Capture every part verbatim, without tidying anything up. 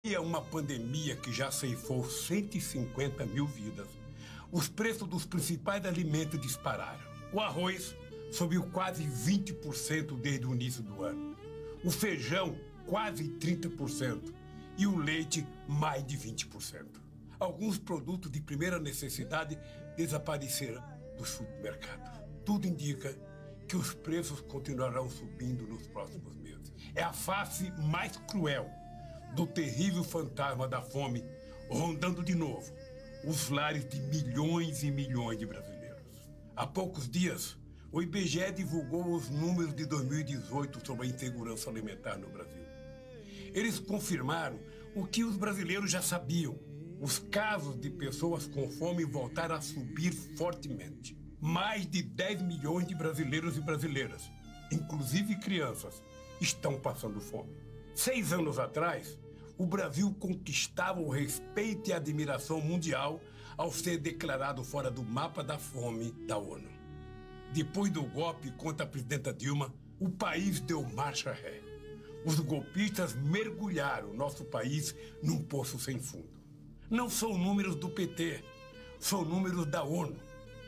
É uma pandemia que já ceifou cento e cinquenta mil vidas. Os preços dos principais alimentos dispararam. O arroz subiu quase vinte por cento desde o início do ano. O feijão, quase trinta por cento. E o leite, mais de vinte por cento. Alguns produtos de primeira necessidade desapareceram do supermercado. Tudo indica que os preços continuarão subindo nos próximos meses. É a face mais cruel do terrível fantasma da fome rondando de novo os lares de milhões e milhões de brasileiros. Há poucos dias, o I B G E divulgou os números de dois mil e dezoito sobre a insegurança alimentar no Brasil. Eles confirmaram o que os brasileiros já sabiam. Os casos de pessoas com fome voltaram a subir fortemente. Mais de dez milhões de brasileiros e brasileiras, inclusive crianças, estão passando fome. Seis anos atrás, o Brasil conquistava o respeito e a admiração mundial ao ser declarado fora do mapa da fome da ONU. Depois do golpe contra a presidenta Dilma, o país deu marcha ré. Os golpistas mergulharam nosso país num poço sem fundo. Não são números do P T, são números da ONU.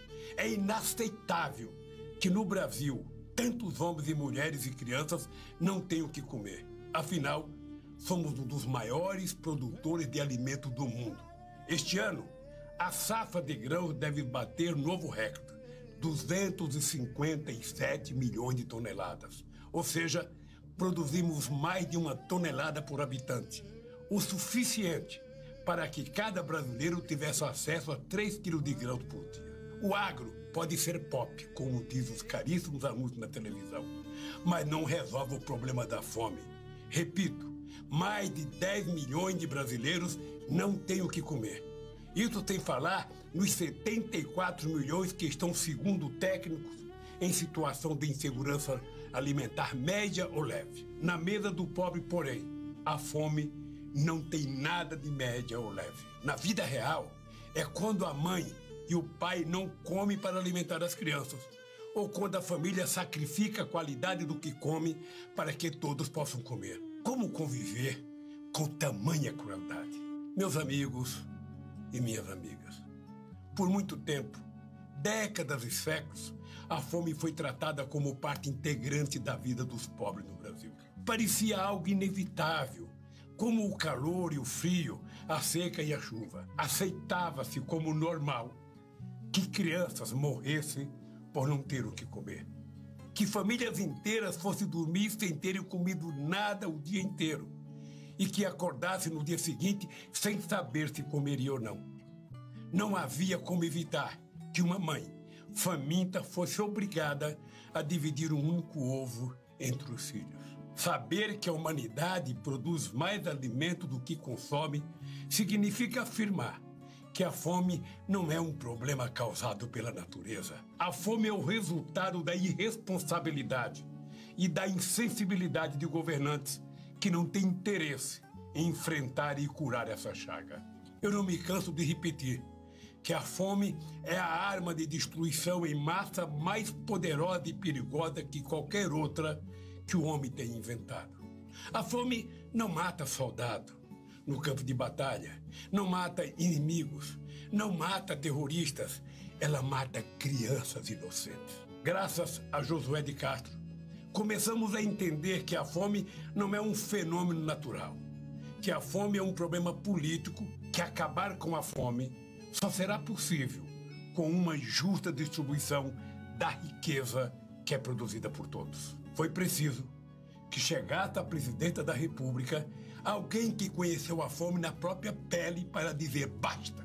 É inaceitável que no Brasil tantos homens e mulheres e crianças não tenham o que comer. Afinal, somos um dos maiores produtores de alimentos do mundo. Este ano, a safra de grãos deve bater novo recorde, duzentos e cinquenta e sete milhões de toneladas. Ou seja, produzimos mais de uma tonelada por habitante, o suficiente para que cada brasileiro tivesse acesso a três quilos de grãos por dia. O agro pode ser pop, como diz os caríssimos anúncios na televisão, mas não resolve o problema da fome. Repito, mais de dez milhões de brasileiros não têm o que comer. Isso sem falar nos setenta e quatro milhões que estão, segundo técnicos, em situação de insegurança alimentar média ou leve. Na mesa do pobre, porém, a fome não tem nada de média ou leve. Na vida real, é quando a mãe e o pai não comem para alimentar as crianças, ou quando a família sacrifica a qualidade do que come para que todos possam comer. Como conviver com tamanha crueldade? Meus amigos e minhas amigas, por muito tempo, décadas e séculos, a fome foi tratada como parte integrante da vida dos pobres no Brasil. Parecia algo inevitável, como o calor e o frio, a seca e a chuva. Aceitava-se como normal que crianças morressem por não ter o que comer. Que famílias inteiras fossem dormir sem terem comido nada o dia inteiro. E que acordassem no dia seguinte sem saber se comeria ou não. Não havia como evitar que uma mãe faminta fosse obrigada a dividir um único ovo entre os filhos. Saber que a humanidade produz mais alimento do que consome significa afirmar que a fome não é um problema causado pela natureza. A fome é o resultado da irresponsabilidade e da insensibilidade de governantes que não têm interesse em enfrentar e curar essa chaga. Eu não me canso de repetir que a fome é a arma de destruição em massa mais poderosa e perigosa que qualquer outra que o homem tenha inventado. A fome não mata soldado no campo de batalha, não mata inimigos, não mata terroristas, ela mata crianças inocentes. Graças a Josué de Castro, começamos a entender que a fome não é um fenômeno natural, que a fome é um problema político, que acabar com a fome só será possível com uma justa distribuição da riqueza que é produzida por todos. Foi preciso que chegasse à presidenta da República alguém que conheceu a fome na própria pele para dizer basta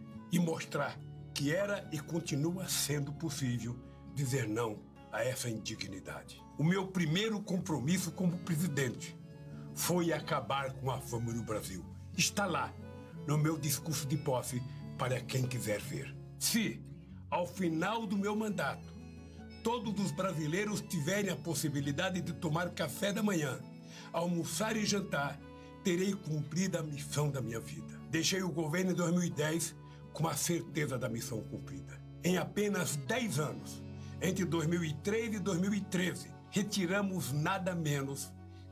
e mostrar que era e continua sendo possível dizer não a essa indignidade. O meu primeiro compromisso como presidente foi acabar com a fome no Brasil. Está lá, no meu discurso de posse, para quem quiser ver. Se, ao final do meu mandato, todos os brasileiros tiverem a possibilidade de tomar café da manhã, almoçar e jantar, terei cumprido a missão da minha vida. Deixei o governo em dois mil e dez com a certeza da missão cumprida. Em apenas dez anos, entre dois mil e três e dois mil e treze, retiramos nada menos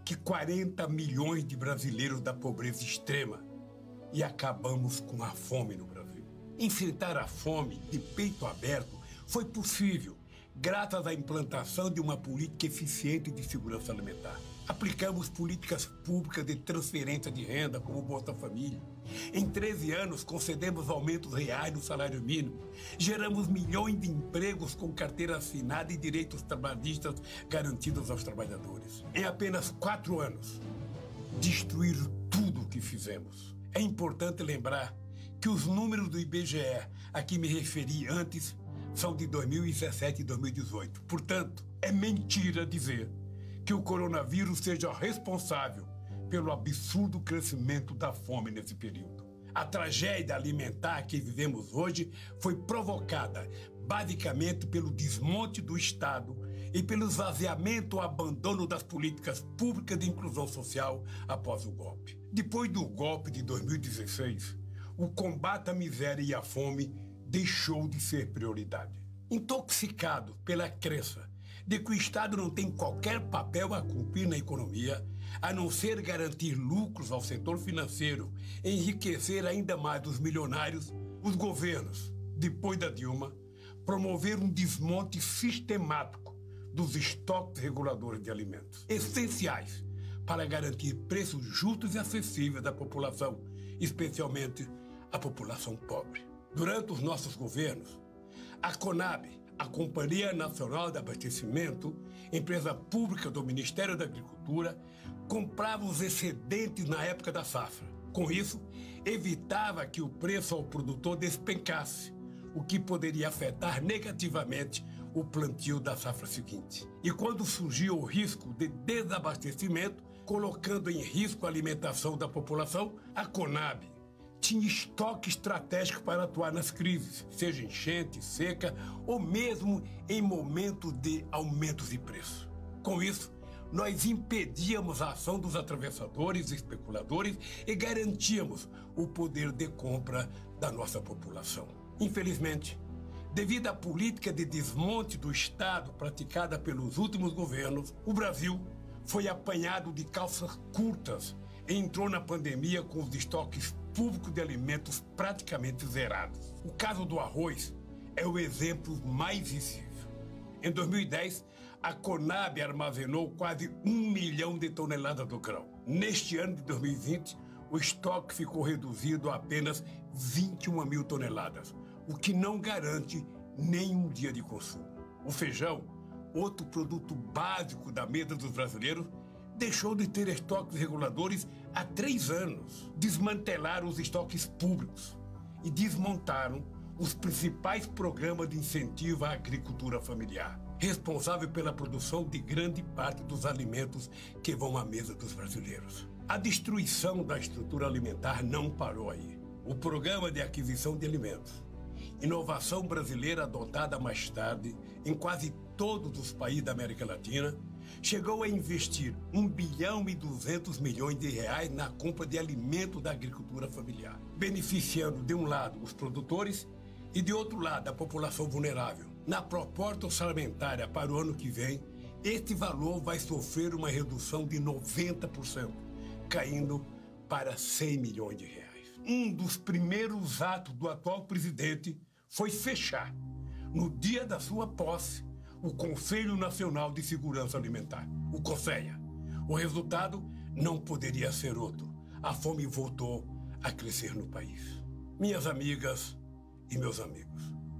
que quarenta milhões de brasileiros da pobreza extrema e acabamos com a fome no Brasil. Enfrentar a fome de peito aberto foi possível graças à implantação de uma política eficiente de segurança alimentar. Aplicamos políticas públicas de transferência de renda, como o Bolsa Família. Em treze anos, concedemos aumentos reais no salário mínimo. Geramos milhões de empregos com carteira assinada e direitos trabalhistas garantidos aos trabalhadores. Em apenas quatro anos, destruir tudo o que fizemos. É importante lembrar que os números do I B G E, a que me referi antes, são de dois mil e dezessete e dois mil e dezoito. Portanto, é mentira dizer que o coronavírus seja responsável pelo absurdo crescimento da fome nesse período. A tragédia alimentar que vivemos hoje foi provocada basicamente pelo desmonte do Estado e pelo esvaziamento ou abandono das políticas públicas de inclusão social após o golpe. Depois do golpe de dois mil e dezesseis, o combate à miséria e à fome deixou de ser prioridade. Intoxicado pela crença de que o Estado não tem qualquer papel a cumprir na economia, a não ser garantir lucros ao setor financeiro e enriquecer ainda mais os milionários, os governos, depois da Dilma, promoveram um desmonte sistemático dos estoques reguladores de alimentos, essenciais para garantir preços justos e acessíveis à população, especialmente à população pobre. Durante os nossos governos, a CONAB, a Companhia Nacional de Abastecimento, empresa pública do Ministério da Agricultura, comprava os excedentes na época da safra. Com isso, evitava que o preço ao produtor despencasse, o que poderia afetar negativamente o plantio da safra seguinte. E quando surgiu o risco de desabastecimento, colocando em risco a alimentação da população, a CONAB tinha estoque estratégico para atuar nas crises, seja enchente, seca ou mesmo em momentos de aumentos de preço. Com isso, nós impedíamos a ação dos atravessadores e especuladores e garantíamos o poder de compra da nossa população. Infelizmente, devido à política de desmonte do Estado praticada pelos últimos governos, o Brasil foi apanhado de calças curtas e entrou na pandemia com os estoques públicos de alimentos praticamente zerados. O caso do arroz é o exemplo mais visível. Em dois mil e dez, a CONAB armazenou quase um milhão de toneladas do grão. Neste ano de dois mil e vinte, o estoque ficou reduzido a apenas vinte e uma mil toneladas, o que não garante nem um dia de consumo. O feijão, outro produto básico da mesa dos brasileiros, deixou de ter estoques reguladores há três anos. Desmantelaram os estoques públicos e desmontaram os principais programas de incentivo à agricultura familiar, responsável pela produção de grande parte dos alimentos que vão à mesa dos brasileiros. A destruição da estrutura alimentar não parou aí. O Programa de Aquisição de Alimentos, inovação brasileira adotada mais tarde em quase todos os países da América Latina, chegou a investir um bilhão e duzentos milhões de reais na compra de alimentos da agricultura familiar, beneficiando de um lado os produtores e de outro lado a população vulnerável. Na proposta orçamentária para o ano que vem, este valor vai sofrer uma redução de noventa por cento, caindo para cem milhões de reais. Um dos primeiros atos do atual presidente foi fechar, no dia da sua posse, o Conselho Nacional de Segurança Alimentar, o CONSEA. O resultado não poderia ser outro. A fome voltou a crescer no país. Minhas amigas e meus amigos,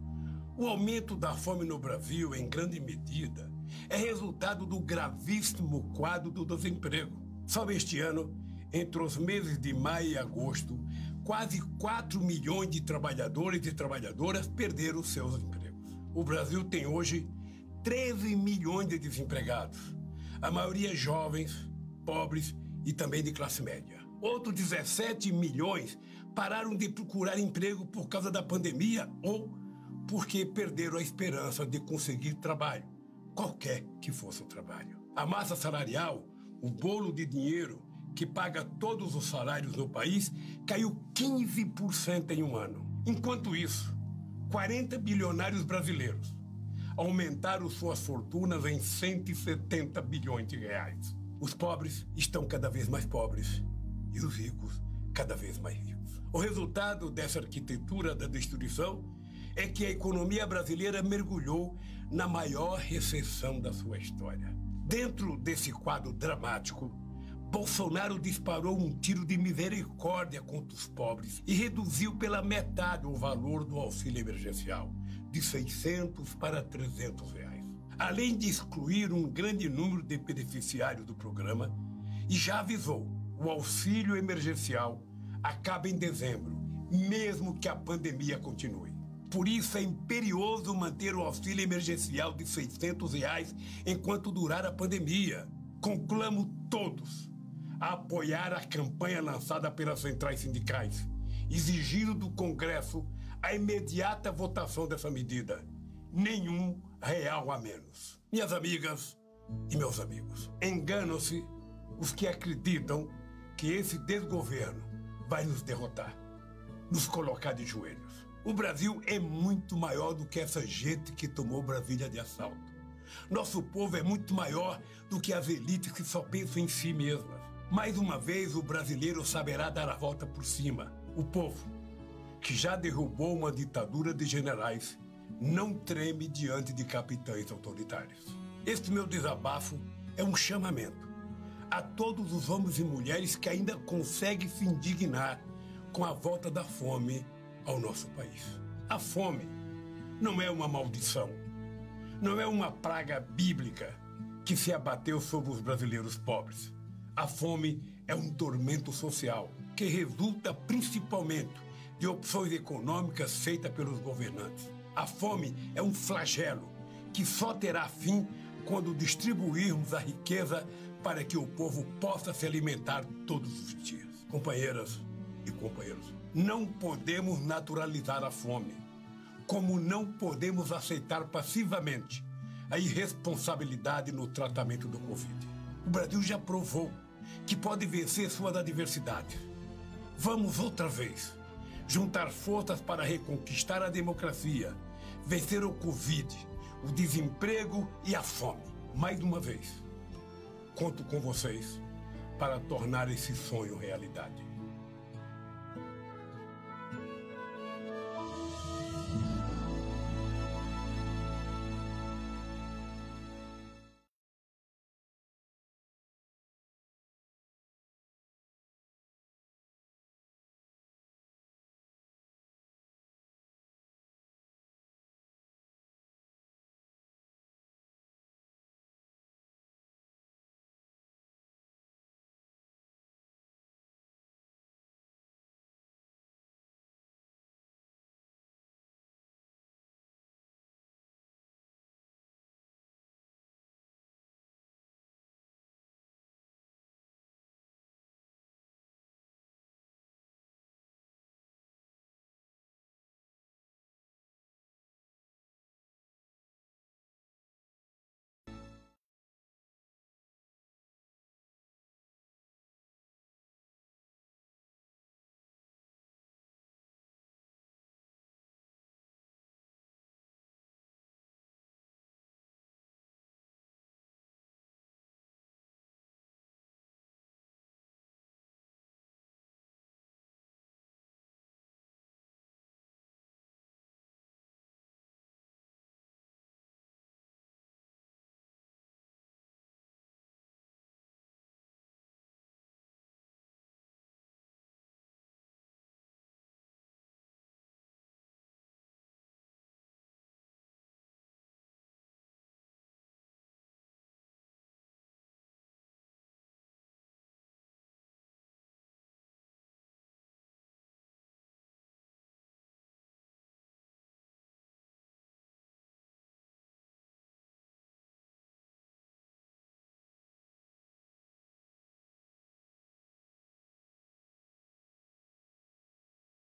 o aumento da fome no Brasil, em grande medida, é resultado do gravíssimo quadro do desemprego. Só este ano, entre os meses de maio e agosto, quase quatro milhões de trabalhadores e trabalhadoras perderam seus empregos. O Brasil tem hoje treze milhões de desempregados, a maioria jovens, pobres e também de classe média. Outros dezessete milhões pararam de procurar emprego por causa da pandemia ou porque perderam a esperança de conseguir trabalho, qualquer que fosse o trabalho. A massa salarial, o bolo de dinheiro que paga todos os salários no país, caiu quinze por cento em um ano. Enquanto isso, quarenta bilionários brasileiros aumentaram suas fortunas em cento e setenta bilhões de reais. Os pobres estão cada vez mais pobres e os ricos cada vez mais ricos. O resultado dessa arquitetura da destruição é que a economia brasileira mergulhou na maior recessão da sua história. Dentro desse quadro dramático, Bolsonaro disparou um tiro de misericórdia contra os pobres e reduziu pela metade o valor do auxílio emergencial, de seiscentos para trezentos reais. Além de excluir um grande número de beneficiários do programa, e já avisou, o auxílio emergencial acaba em dezembro, mesmo que a pandemia continue. Por isso é imperioso manter o auxílio emergencial de seiscentos reais enquanto durar a pandemia. Conclamo todos a apoiar a campanha lançada pelas centrais sindicais, exigindo do Congresso a imediata votação dessa medida. Nenhum real a menos. Minhas amigas e meus amigos, enganam-se os que acreditam que esse desgoverno vai nos derrotar, nos colocar de joelhos. O Brasil é muito maior do que essa gente que tomou Brasília de assalto. Nosso povo é muito maior do que as elites que só pensam em si mesmas. Mais uma vez, o brasileiro saberá dar a volta por cima. O povo, que já derrubou uma ditadura de generais, não treme diante de capitães autoritários. Este meu desabafo é um chamamento a todos os homens e mulheres que ainda conseguem se indignar com a volta da fome ao nosso país. A fome não é uma maldição, não é uma praga bíblica que se abateu sobre os brasileiros pobres. A fome é um tormento social que resulta principalmente de opções econômicas feitas pelos governantes. A fome é um flagelo que só terá fim quando distribuirmos a riqueza para que o povo possa se alimentar todos os dias. Companheiras e companheiros, não podemos naturalizar a fome, como não podemos aceitar passivamente a irresponsabilidade no tratamento do Covid. O Brasil já provou que pode vencer suas adversidades. Vamos outra vez juntar forças para reconquistar a democracia, vencer o Covid, o desemprego e a fome. Mais uma vez, conto com vocês para tornar esse sonho realidade.